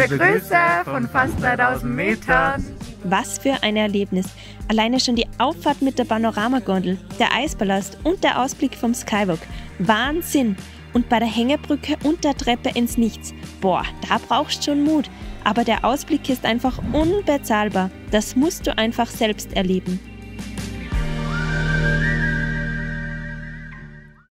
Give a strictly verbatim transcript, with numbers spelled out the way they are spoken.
Liebe Grüße von fast dreitausend Metern. Was für ein Erlebnis. Alleine schon die Auffahrt mit der Panoramagondel, der Eispalast und der Ausblick vom Skywalk. Wahnsinn! Und bei der Hängebrücke und der Treppe ins Nichts. Boah, da brauchst schon Mut. Aber der Ausblick ist einfach unbezahlbar. Das musst du einfach selbst erleben.